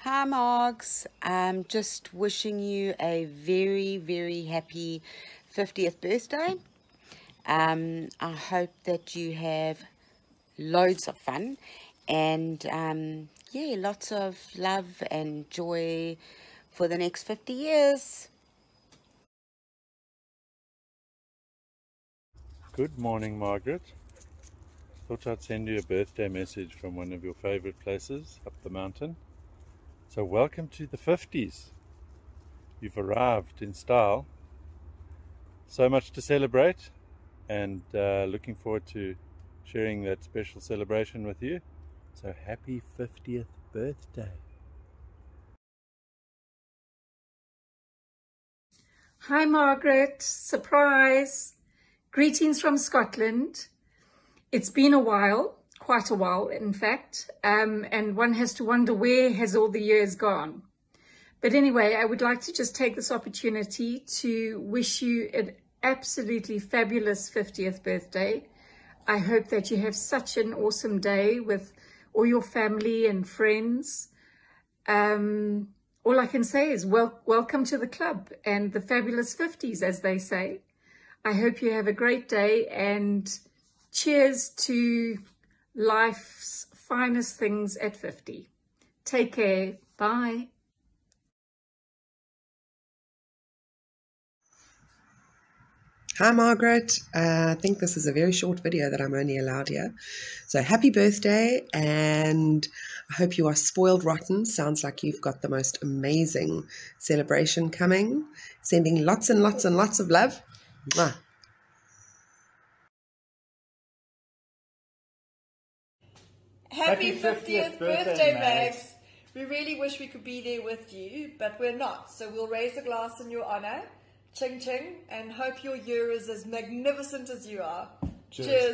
Hi Margs, I'm just wishing you a very, very happy 50th birthday. I hope that you have loads of fun and yeah, lots of love and joy for the next 50 years. Good morning, Margaret. Thought I'd send you a birthday message from one of your favorite places up the mountain. So welcome to the 50s. You've arrived in style. So much to celebrate, and looking forward to sharing that special celebration with you. So happy 50th birthday. Hi Margaret, surprise! Greetings from Scotland. It's been a while, quite a while in fact, and one has to wonder where has all the years gone. But anyway, I would like to just take this opportunity to wish you an absolutely fabulous 50th birthday. I hope that you have such an awesome day with all your family and friends. All I can say is welcome to the club and the fabulous 50s, as they say. I hope you have a great day and cheers to life's finest things at 50. Take care. Bye. Hi Margaret, I think this is a very short video that I'm only allowed here. So happy birthday, and I hope you are spoiled rotten. Sounds like you've got the most amazing celebration coming. Sending lots and lots and lots of love. Mwah. Happy 50th birthday, Mags. We really wish we could be there with you, but we're not. So we'll raise a glass in your honor. Ching ching, and hope your year is as magnificent as you are. Cheers.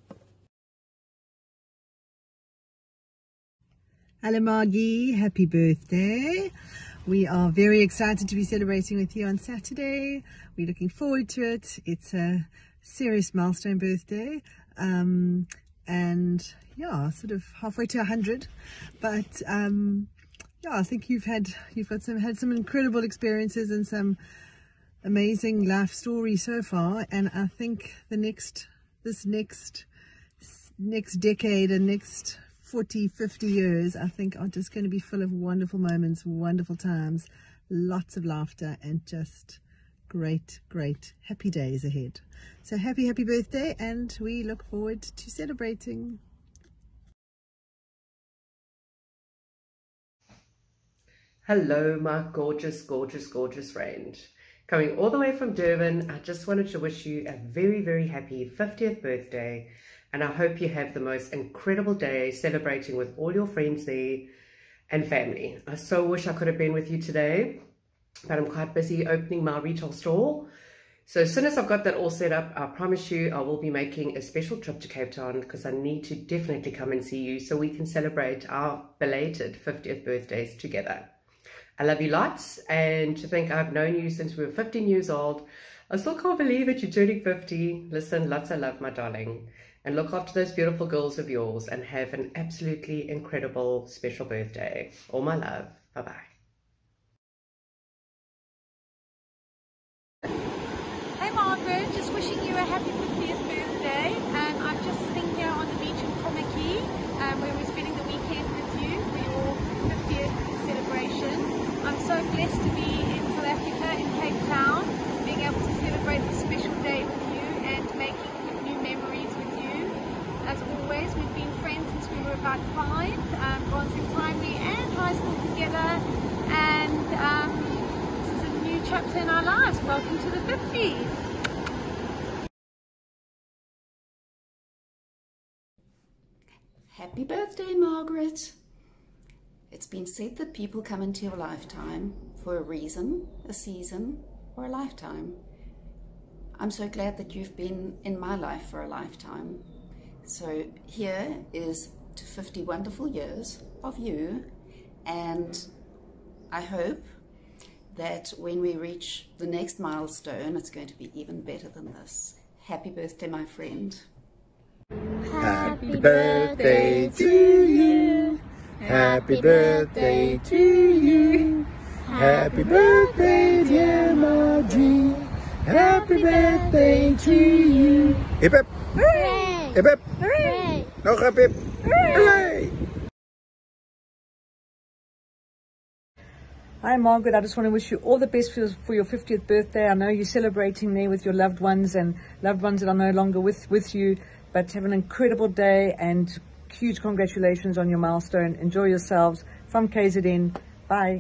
Hello Margie, happy birthday. We are very excited to be celebrating with you on Saturday. We're looking forward to it. It's a serious milestone birthday. And yeah, sort of halfway to 100. But yeah, I think you've had some incredible experiences and some amazing life story so far, and I think this next decade and next 40, 50 years, I think are just going to be full of wonderful moments, wonderful times, lots of laughter, and just great happy days ahead. So happy birthday, and we look forward to celebrating. Hello, my gorgeous friend. Coming all the way from Durban, I just wanted to wish you a very happy 50th birthday, and I hope you have the most incredible day celebrating with all your friends there and family. I so wish I could have been with you today, but I'm quite busy opening my retail store. So as soon as I've got that all set up, I promise you I will be making a special trip to Cape Town, because I need to definitely come and see you so we can celebrate our belated 50th birthdays together. I love you lots, and to think I've known you since we were 15 years old. I still can't believe that you're turning 50. Listen, lots of love, my darling. And look after those beautiful girls of yours and have an absolutely incredible special birthday. All my love. Bye-bye. Hey Margaret, just wishing you a happy 50th birthday. I'm just sitting here on the beach in Komaki, where we're spending the weekend with you for your 50th celebration. I'm so blessed to be in South Africa, in Cape Town, being able to celebrate this special day with you and making new memories with you. As always, we've been friends since we were about 5, gone through primary and high school together, and this is a new chapter in our lives. Welcome to the 50s. Happy birthday, Margaret. It's been said that people come into your lifetime for a reason, a season, or a lifetime. I'm so glad that you've been in my life for a lifetime. So here is to 50 wonderful years of you, and I hope that when we reach the next milestone, it's going to be even better than this. Happy birthday, my friend. Happy birthday to you. Happy birthday to you. Happy birthday, dear Margie. Happy birthday to you. Hip hip. Hooray! Hip hip. Hooray! Nog hip hip. Hooray! Hi Margaret, I just want to wish you all the best for your 50th birthday. I know you're celebrating there with your loved ones and loved ones that are no longer with you, but have an incredible day and huge congratulations on your milestone. Enjoy yourselves. From KZN, bye.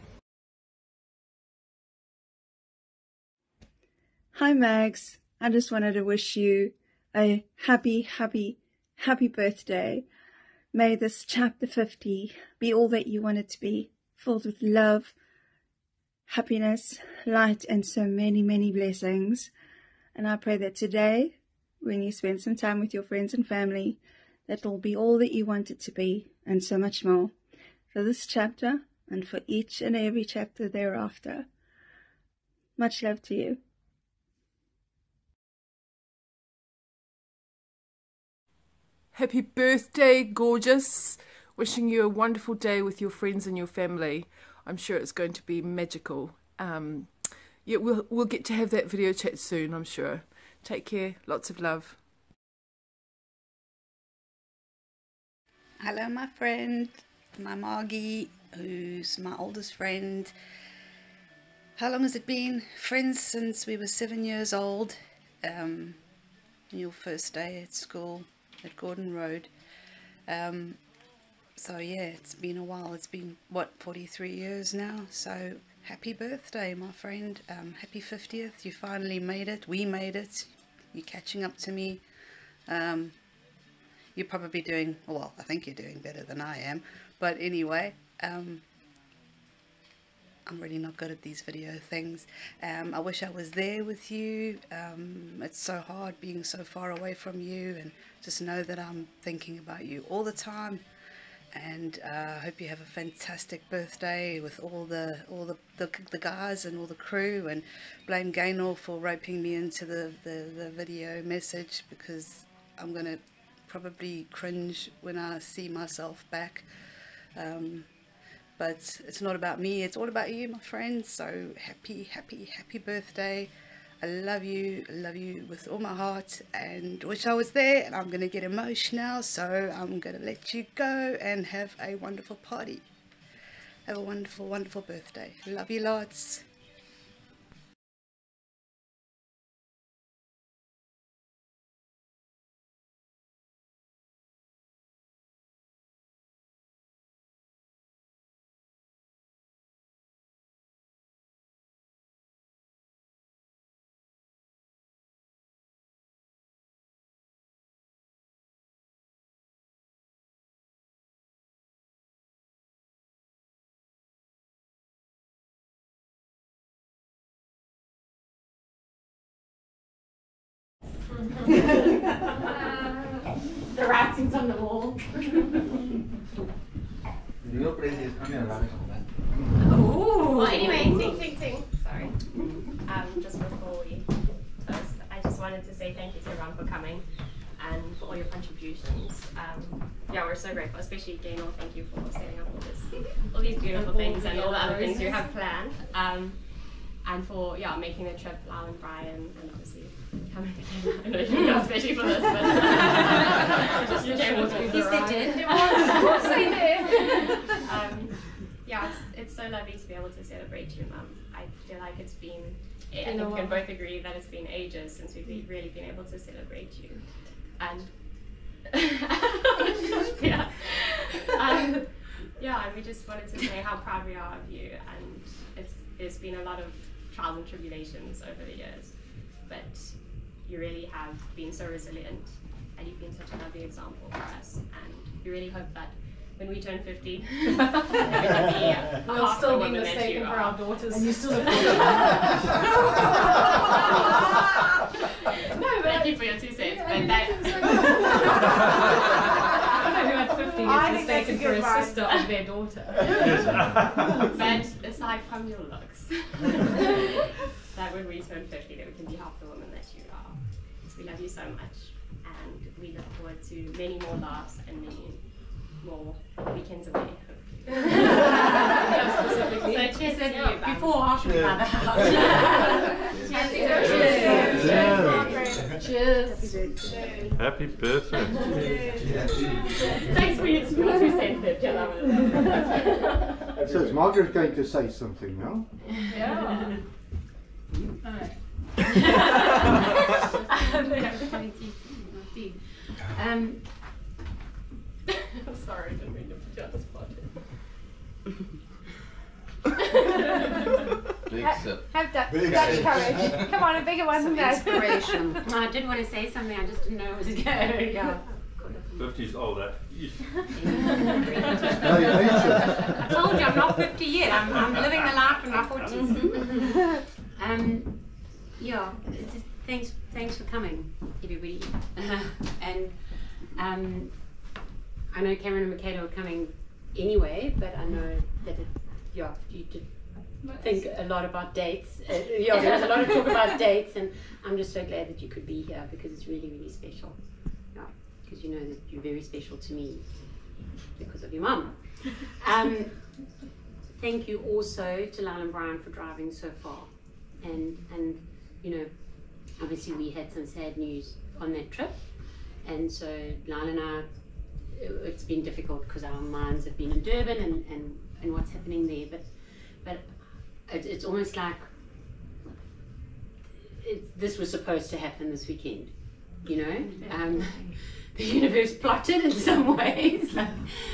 Hi Mags, I just wanted to wish you a happy birthday. May this chapter 50 be all that you want it to be, filled with love, happiness, light, and so many blessings. And I pray that today, when you spend some time with your friends and family, that will be all that you want it to be, and so much more, for this chapter and for each and every chapter thereafter. Much love to you. Happy birthday, gorgeous. Wishing you a wonderful day with your friends and your family. I'm sure it's going to be magical. Yeah, we'll get to have that video chat soon, I'm sure. Take care. Lots of love. Hello, my friend, my Margie, who's my oldest friend. How long has it been? Friends since we were 7 years old. Your first day at school at Gordon Road. So yeah, it's been a while. It's been, what, 43 years now? So happy birthday, my friend. Happy 50th. You finally made it. We made it. You're catching up to me. You're probably doing, well, I think you're doing better than I am. But anyway, I'm really not good at these video things. I wish I was there with you. It's so hard being so far away from you, and just know that I'm thinking about you all the time. And I hope you have a fantastic birthday with all the guys and all the crew, and blame Gaynor for roping me into the video message, because I'm gonna probably cringe when I see myself back. But it's not about me, it's all about you, my friend. So happy birthday. I love you with all my heart, and wish I was there. And I'm gonna get emotional, so I'm gonna let you go and have a wonderful party. Have a wonderful birthday. Love you lots. The writing's on the wall. Well, anyway, ting. Sorry. Just before we close, I just wanted to say thank you to everyone for coming and for all your contributions. Yeah, we're so grateful, especially Gaynor. Thank you for setting up all these beautiful things and all the other things you have planned. And for making the trip, Lau and Brian, and obviously coming again. I know you didn't come especially for this, but just in general. Yes, they did. It was. Of course they did. Yeah, it's so lovely to be able to celebrate you, Mum. I feel like it's been, I think we can both agree that it's been ages since we've really been able to celebrate you. And and we just wanted to say how proud we are of you, and there's been a lot of trials and tribulations over the years, but you really have been so resilient, and you've been such a lovely example for us, and we really hope that when we turn 50, we'll still be mistaken for our daughters. And you still have No, but thank you for your 2 cents. But I don't know who at 50 is mistaken for a sister of their daughter. But aside from your looks, that when we turn 50, that we can be half the woman that you are. So we love you so much, and we look forward to many more laughs and many more weekends away. So cheers to you. Before or after we buy the house. Cheers. Happy birthday. Thanks for your support. We sensitive. So is Margaret going to say something now? Yeah. I'm sorry, I didn't mean to put you on the spot. Have Dutch courage. Come on, a bigger one than that. Inspiration. I did want to say something, I just didn't know it was good. Yeah. 50's old, that. I told you I'm not 50 yet. I'm living the life in my 40s. Yeah, just thanks for coming, everybody. And I know Cameron and Makeda were coming anyway, but I know that you did think a lot about dates. There was a lot of talk about dates, and I'm just so glad that you could be here because it's really, really special. Yeah, because you know that you're very special to me because of your mum. Thank you also to Lyle and Brian for driving so far, and you know, obviously we had some sad news on that trip, and so Lyle and I, it's been difficult because our minds have been in Durban and what's happening there, but it's almost like this was supposed to happen this weekend, you know. The universe plotted in some ways. But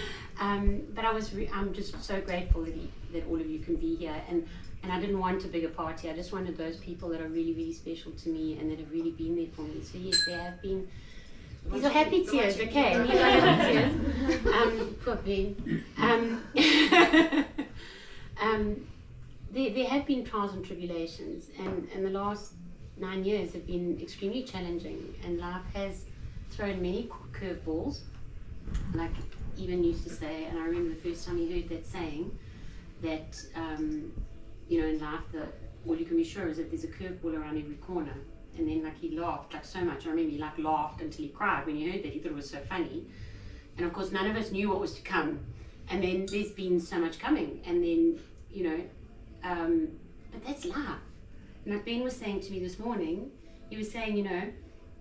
I'm just so grateful that all of you can be here, and I didn't want a bigger party. I just wanted those people that are really, really special to me and that have really been there for me. So yes, there have been. These are happy tears, okay? These are happy tears. Poor Ben. There have been trials and tribulations, and the last 9 years have been extremely challenging, and life has thrown many curveballs. Like Evan used to say, and I remember the first time he heard that saying, that you know, in life, all you can be sure is that there's a curveball around every corner. And then like he laughed like so much. I remember he like laughed until he cried when he heard that. He thought it was so funny. And of course none of us knew what was to come. And then there's been so much coming. And then, you know, but that's life. And like Ben was saying to me this morning, he was saying, you know,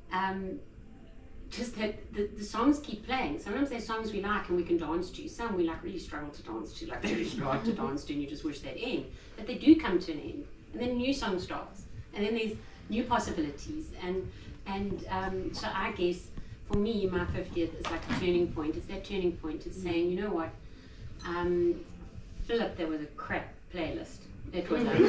just that the songs keep playing. Sometimes there's songs we like and we can dance to. Some we like really struggle to dance to, like they're really hard to dance to and you just wish they'd end. But they do come to an end. And then a new song starts. And then there's new possibilities, and so I guess for me my 50th is like a turning point. It's that turning point. It's saying, you know what, Philip, there was a crap playlist. It was like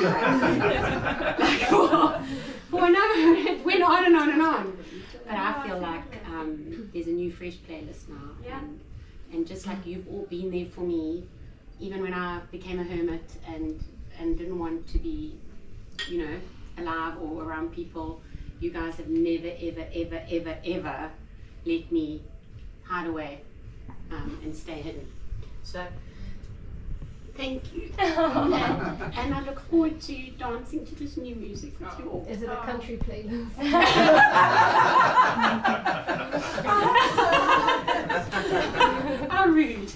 for another, it went on and on and on. But I feel like there's a new fresh playlist now, and just like you've all been there for me, even when I became a hermit and didn't want to be, you know, alive or around people, you guys have never ever ever ever ever let me hide away and stay hidden. So thank you. And I look forward to dancing to this new music with you all. Is it a country playlist? How rude.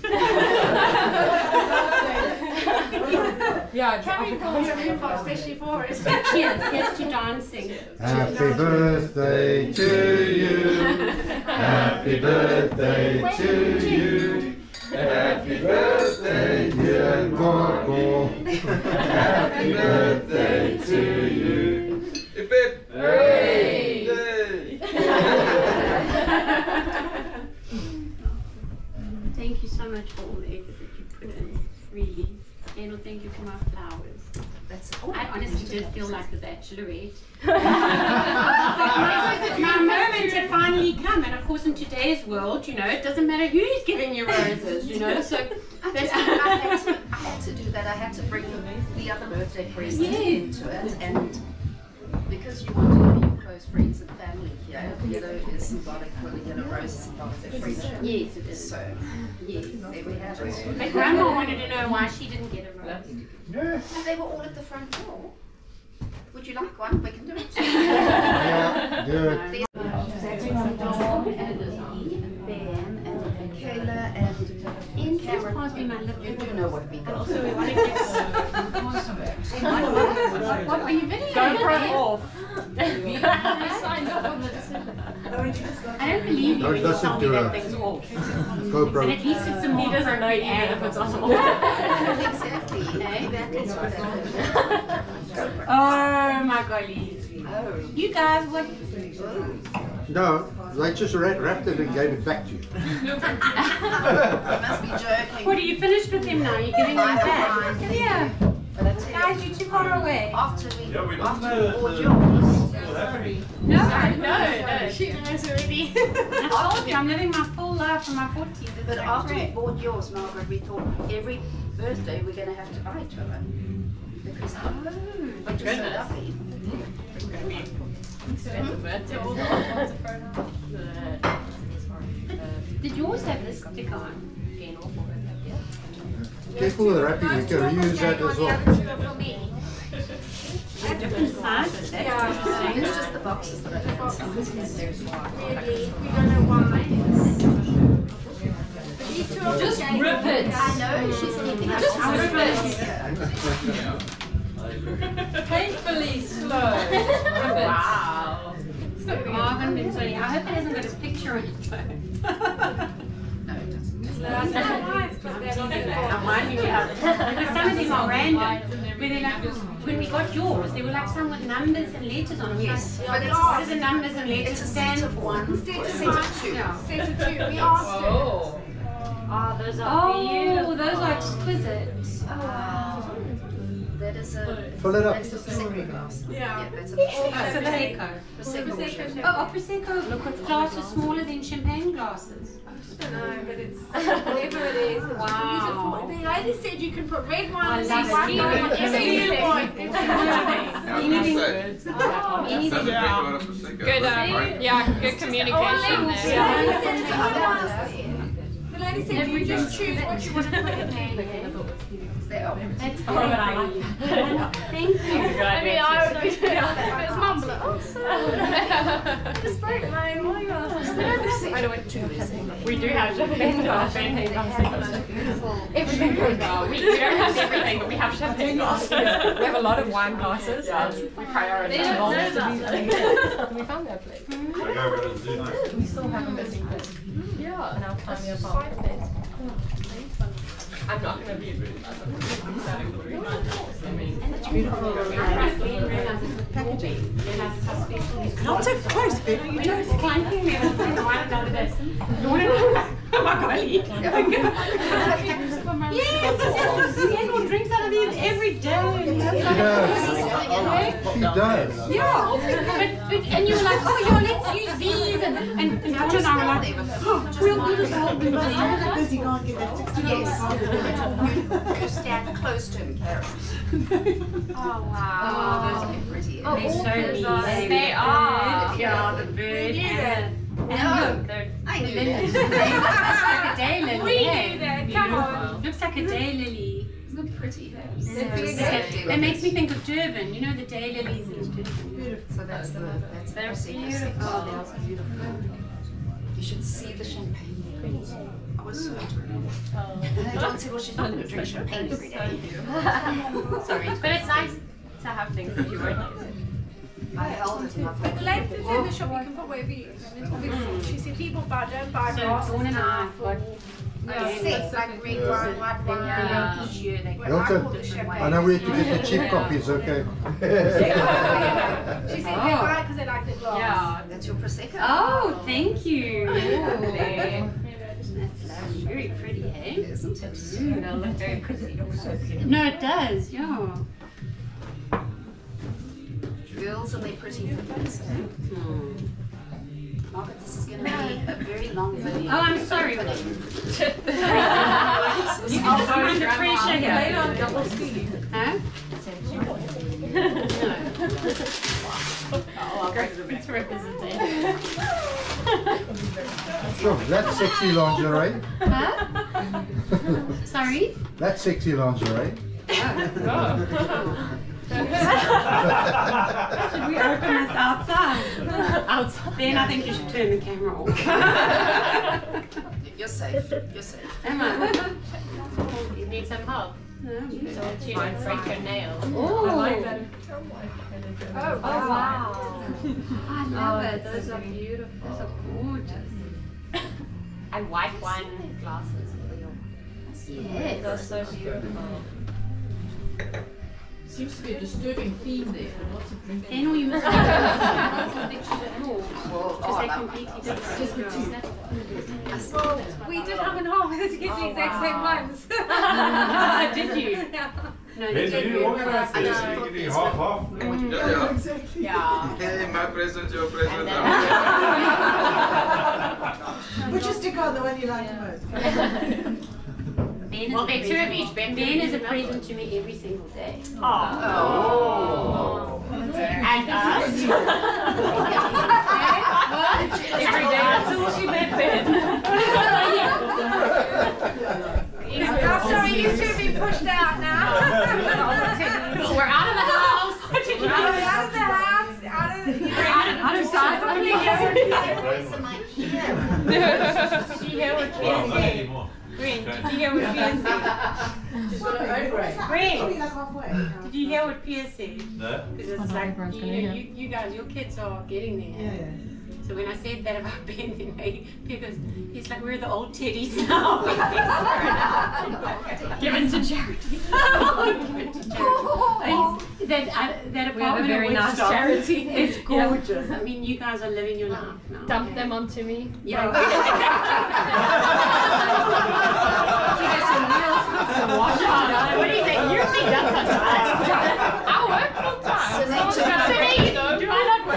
Yeah, Carrie calls especially for us. Cheers, here's to dancing. Happy birthday to you. Happy birthday to you. Happy birthday, dear Margot. Happy birthday to you. Hip hip. Hooray! Thank you so much for all the effort that you put in, really. And thank you for my flowers. I honestly did feel like the Bachelorette. My moment had finally come, and of course in today's world, you know, it doesn't matter who's giving you roses, you know, so I had to do that. I had to bring the other birthday present into it, and because you want to have your close friends and family here, yellow is symbolic, well, the yellow rose is symbolic of friendship. Yes, it is. So, yes, there we have it. But Grandma wanted to know why she didn't get a rose. And they were all at the front door. Would you like one? We can do it. Yeah, do it. Dom and Ben and Kayla and You do know what we got. So we want to get what are you videoing? GoPro off. You signed up on the decision. I don't believe you when you tell me that thing's off. GoPro. But at least it's some He doesn't know yet if it's on or Exactly. That is what happened. Oh my golly. Oh. You guys, what? No, they just wrapped it and gave it back to you. You must be joking. What, are you finished with him now? You're giving him back? Come here. Guys, you're too far away. After we bought yours. No, no. She knows already. I told you, I'm living my full life from my 40s. But after we bought yours, Margaret, we thought every birthday we're going to have to buy each other. Because we're just so lucky. Did yours have this sticker on? Careful with the wrapping, you can reuse that as well. Different sizes, that's interesting. It's just the boxes that are different sizes. Really? We don't know why. Just rip it. I know, she's keeping us. Just rip it. Painfully slow. Wow. I hope it hasn't got his picture on it though. No, it doesn't. Because some of them are random. Where they're like, when we got yours, they were like some with numbers and letters on them. Yes, but it's the numbers and letters stand for one. Set of two. Set of two. We asked her. Oh, those are beautiful. Those are exquisite. That is a... Fill it up. That's a Prosecco glass. Yeah. That's a Prosecco. Prosecco. Oh, Prosecco glasses smaller than champagne glasses. No, but it's whatever it is. Wow. The lady said you can put red wine and like white wine on every wine. Anything. Good, yeah, good communication there. The lady said you just choose what you want to put in there. That's good. I like that. Thank you. I mean, I would be doing that if it's mumbling. Oh, sorry. Just broke my wine glasses. I don't want to. We do have champagne glasses. Everything goes well. We don't have everything, but we have champagne glasses. We have a lot of wine glasses. We prioritize most of these things. We found that place. We still have a missing place. Yeah. And I'll find your apartment. I'm not going to be rude. It's beautiful. Not so close, baby. You don't clanking me. I want another this. You want another? Oh my God. Yes, Daniel drinks out of these every day. She does. Yeah. And you were like, oh, let's use these. And George and I were like, oh, we'll do this whole thing. Because you can't get that 60 Yes. You stand close to him, Karen. Oh, wow. Oh, those are pretty. They're so neat. They are. Yeah, the bird. No, I knew that. Looks like a daylily. We knew that. Come on. Looks like a daylily. Look pretty. That makes me think of Durban. You know the daylilies in Durban. So that's the Prosecco. Oh, that's beautiful. You should see the champagne. I was so turned. John said, well, she's not going to drink champagne every day. Sorry, but it's nice to have things that you won't use. I held it in my But the lady said in the shop you can put wherever you use. She said people don't buy glasses. Dawn and I got sets like red wine, white wine. each year they Milton, I know where to get the cheap copies, okay? She said they buy it because they like the glass. Yeah. That's your Prosecco. Oh, thank you. That's very pretty, hey? Isn't it? They'll look very pretty. No, it does, yeah. Girls and their pretty things. Margaret, this is going to be a very long video. Oh, I'm sorry. You can come under pressure here. Later on double speed. Huh? It's representation. Sure, that's sexy lingerie. Huh? Sorry? That's sexy lingerie. Should we open this outside? Outside. Then I think you should turn the camera off. You're safe. You're safe. Am I? You need some help? No. So you don't break your nails. Oh, I like that. Oh, wow. I love it. Those are beautiful. Those are gorgeous. And white wine glasses for your... Yes. Those are so beautiful. Seems to be a disturbing theme there. Lots of drinking. Then all you must do is pictures of yours. Because they're completely different. Well, we did half and half to get the exact same ones. Did you? No, Did you organize this? You're getting half? Yeah. Hey, my present, your present. Put your sticker on the one you like the most. Well, they're two of each. Ben is a present to me every single day. Oh. And us. Every day until she met Ben. I'm sorry, you two have been pushed out now. We're out of the house. We're out of the house. Out of sight. Did you hear what Pia said? Brent, did you hear what Pia said? Brent, did you hear what Pia said? No. Because it's like, you guys, your kids are getting there. Yeah. So when I said that about Ben, then Pia goes, he's like, we're the old teddies now. Given to charity. Given to charity. That apartment very in nice Woodstock charity. is gorgeous. I mean, you guys are living your life now. Dump them onto me. Yeah. What do you think? You think that's a time? I work full time. So there you go. Do I not work?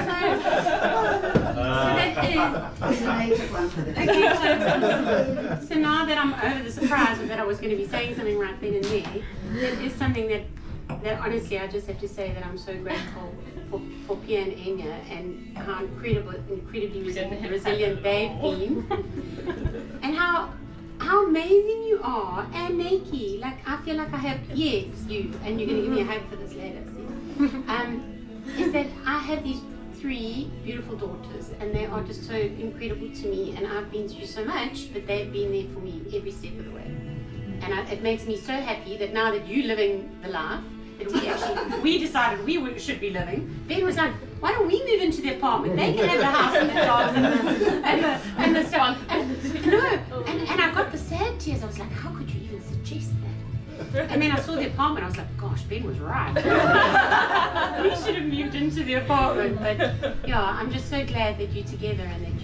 So now that I'm over the surprise that I was going to be saying something right then and there, it is something that honestly I just have to say that I'm so grateful for Pia and Enya and how incredibly resilient they've been, and how amazing you are, and Nikki. Like I feel like I have you, and you're going to give me a hug for this later. Is that I have these 3 beautiful daughters, and they are just so incredible to me, and I've been through so much, but they've been there for me every step of the way. And it makes me so happy that now that you're living the life that we decided we should be living, Ben was like, why don't we move into the apartment? They can have the house and the dogs and the stuff. And I got the sad tears. I was like, how could you even suggest that? And then I saw the apartment, I was like, gosh, Ben was right. We should have moved into the apartment. But yeah, I'm just so glad that you're together and that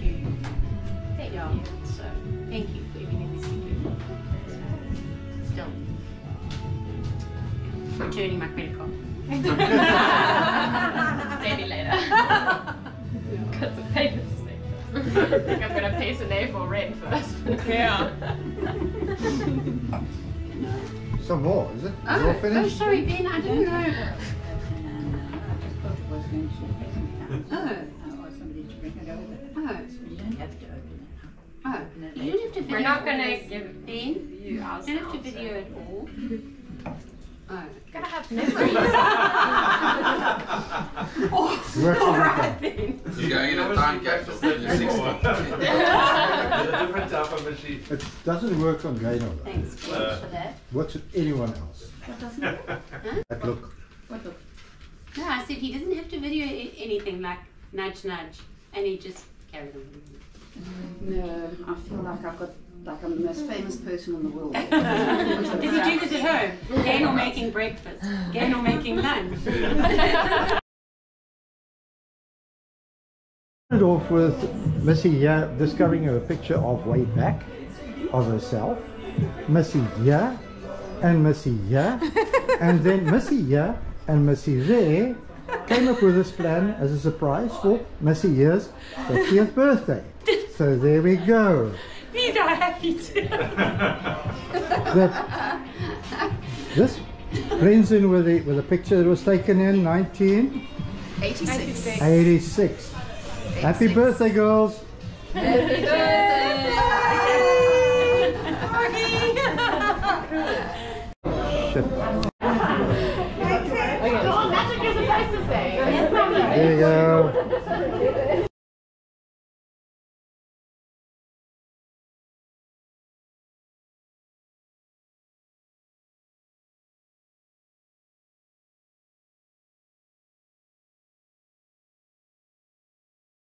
so thank you for everything that you do. Still returning my credit card. Maybe later. Because the payments make I think I'm going to pay Sine for rent first. Yeah. Some more, is it? Is it all Oh, finished? sorry, Ben, I didn't know. Oh. Oh, you don't have to video. We're not going to this, give Ben. you our You don't have to video it all. Oh. Gotta have memories. All right then. You're going in a time capsule for the 60. Different type of machine. It doesn't work on Gano though. Thanks, George, for that. Works with anyone else. What doesn't it? Huh? That look. What look? No, I said he doesn't have to video anything like nudge nudge, and he just carried on. No, I feel like I'm the most famous person in the world. Does he do this at home? Gan or making breakfast? Gan or making lunch? Started off with Missy here discovering a picture of way back of herself, Missy here and Missy here, and then Missy here and Missy there came up with this plan as a surprise for Missy here's 50th birthday. So there we go. These are happy too. This blends in with the picture that was taken in 1986. 86. Happy birthday, girls! Happy birthday! Shit. Oh, that's what you're supposed to say. There you go.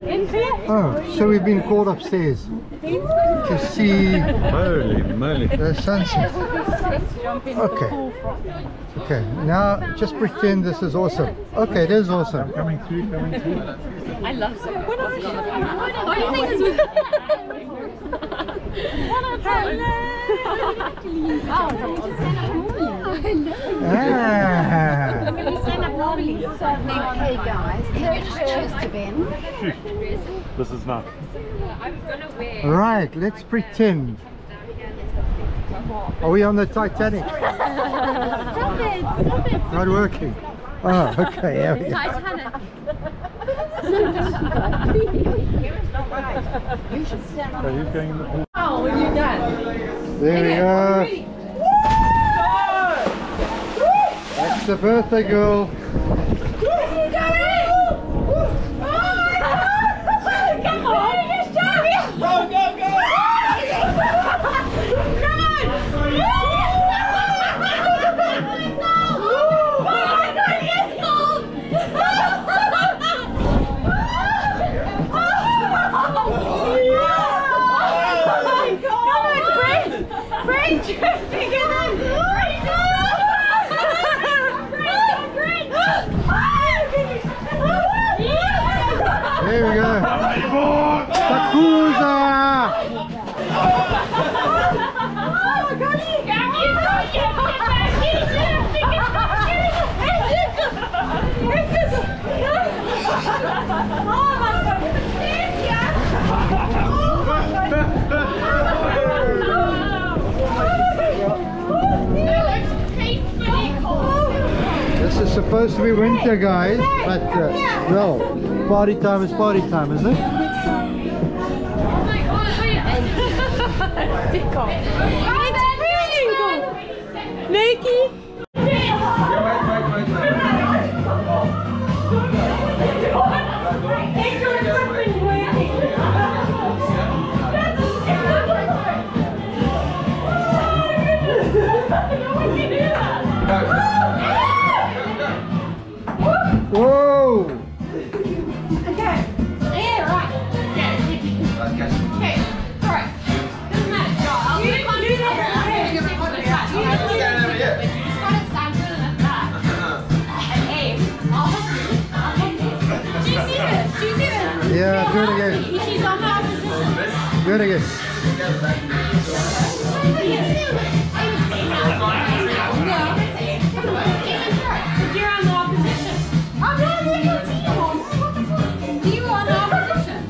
Oh, so we've been called upstairs to see Holy moly. the sunset. Okay. Okay, now just pretend this is awesome. Okay, it is awesome. Coming through, coming through. I love it. What do you think is Okay guys, can you just choose to Ben? This is not. Right, let's pretend. Are we on the Titanic? Stop it! Stop it! Not working. Oh, okay, there we go. Titanic. You should stand So who's going in the pool? Oh, when you're done. There we go. That's the birthday girl. Come on, just jump in! Go, go, go! Come on! Oh my God, yes, gold! Come on, Brent! Brent, bigger than There we go. Takuza! This is supposed to be winter, guys, but well, party time is party time, isn't it? It's freezing cold! Nikki! Whoa! Okay. Yeah, right. Okay. Alright. Doesn't matter. You can't do that. You just got to stand still enough that. And aim. Do you see this? Do you see this? Yeah, do it again. She's on that position. Do it again. You're on the opposition. I'm not on the opposition. You are on the opposition.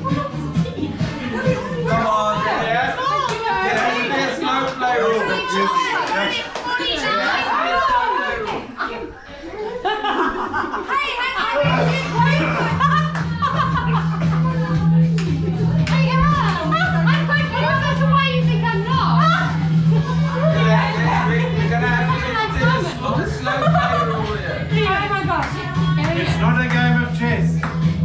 Come on, yeah. There's no play rule. It's not a game of chess.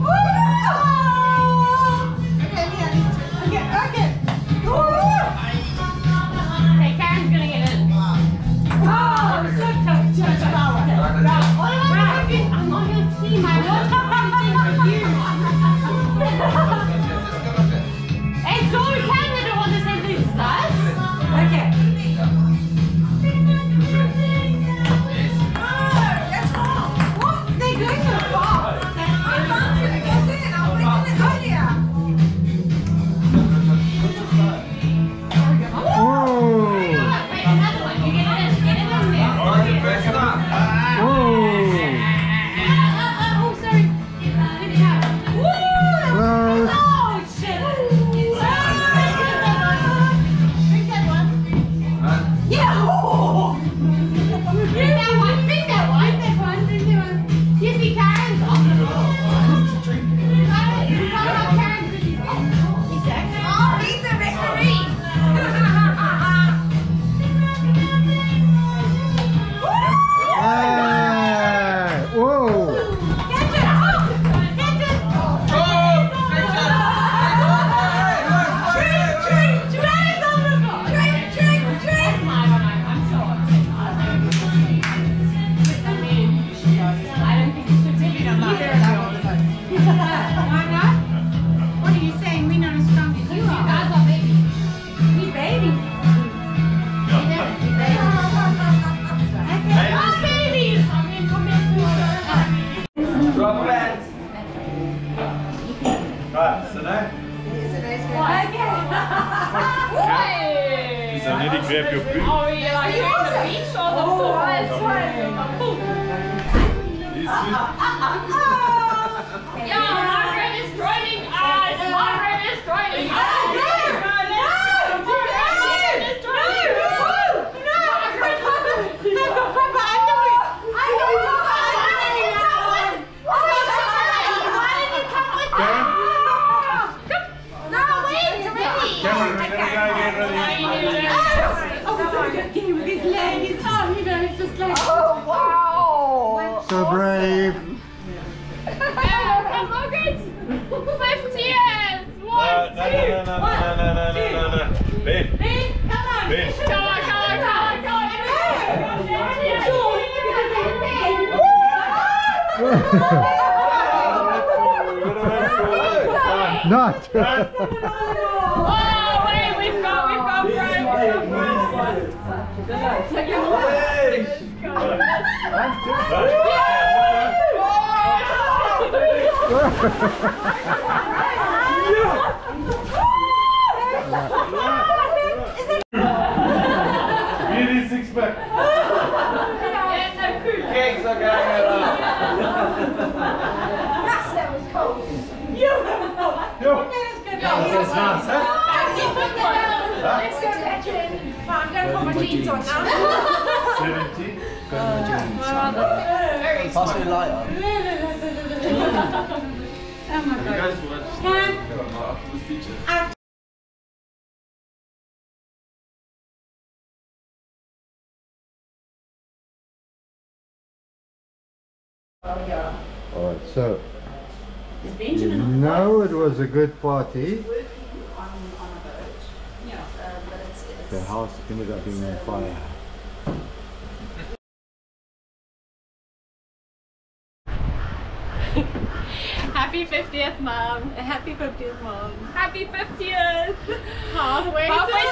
Right, so now. So I need to grab your boot. Oh, yeah, like you're on the beach or the pool? Yeah, Margaret is joining us! Margaret is joining us! So brave. Come, Margaret! 50 years! No. Ben. Ben, come on! Ben. Come on! Not. Oh, wait, we've got Really six pack. Cakes are going around. That was cold. Let's go to Edwin. I'm going to put my jeans on now. 70. Pass me a lighter. Oh my God. You guys watch the feature. Alright, so you know it was a good party. The house ended up being on fire. Happy 50th, Mum. Happy 50th, Mom. Happy 50th. Halfway to 100.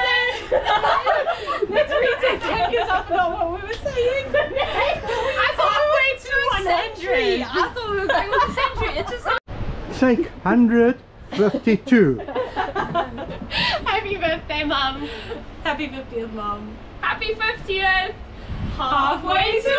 Let's retake that because I forgot what we were saying. I thought we were to a century. I thought we were going with a century. It's just Take 152. Happy birthday, Mum. Happy 50th, Mom. Happy 50th. Halfway to